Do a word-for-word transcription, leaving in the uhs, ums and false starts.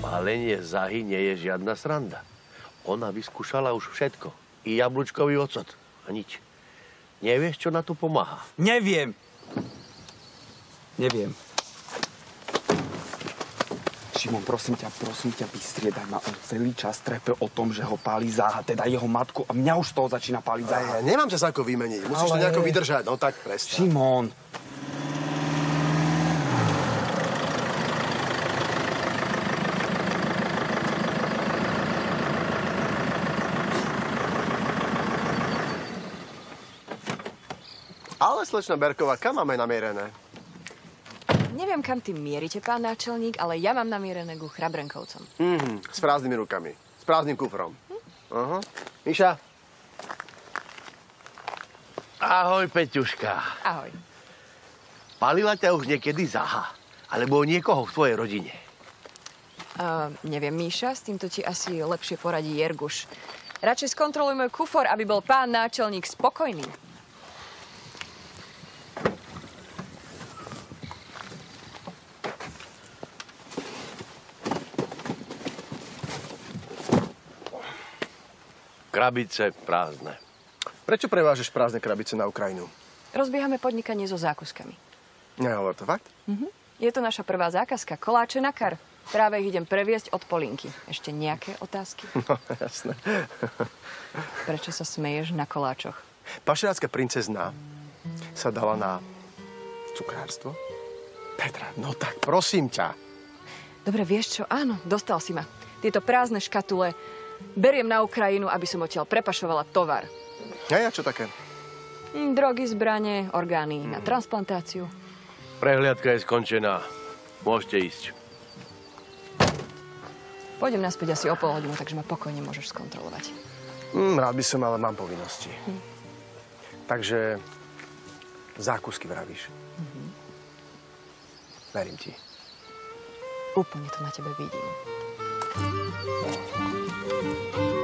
Pálenie záhy nie je žiadna sranda. Ona vyskúšala už všetko. I jablčkový ocot. A nič. Nevieš, čo na to pomáha? Neviem. Neviem. Šimon, prosím ťa, prosím ťa, vystriedaj ma. On celý čas trepe o tom, že ho páli záha, teda jeho matku. A mňa už z toho začína páliť záha. Ja nemám čas ako vymeniť. Musíš Ale... to nejako vydržať. No tak prestaň. Šimon. Ale, slečna Berková, kam máme namierené? Neviem, kam tým mierite, pán náčelník, ale ja mám namierené ku Chrabrenkovcom. Mhm, s prázdnymi rukami. S prázdnym kufrom. Hm? Aha. Miša? Ahoj, Peťuška. Ahoj. Palila ťa už niekedy záha? Alebo niekoho v tvojej rodine? Uh, neviem, Míša, s týmto ti asi lepšie poradí Jerguš. Radšej skontroluj môj kufor, aby bol pán náčelník spokojný. Krabice prázdne. Prečo prevážeš prázdne krabice na Ukrajinu? Rozbiehame podnikanie so zákuskami. Nehovor to fakt? Mhm. Je to naša prvá zákazka. Koláče na kar. Práve ich idem previesť od Polínky. Ešte nejaké otázky? No, jasné. Prečo sa smeješ na koláčoch? Pašerácka princezná sa dala na cukrárstvo? Petra, no tak prosím ťa. Dobre, vieš čo? Áno, dostal si ma. Tieto prázdne škatule beriem na Ukrajinu, aby som odtiaľ prepašovala tovar. A ja čo také? Hm, drogy, zbrane, orgány mm. na transplantáciu. Prehliadka je skončená. Môžete ísť. Pôjdem naspäť asi o pol hodinu, takže ma pokojne môžeš skontrolovať. Mm, rád by som, ale mám povinnosti. Hm. Takže zákusky vravíš. Mhm. Verím ti. Úplne to na tebe vidím.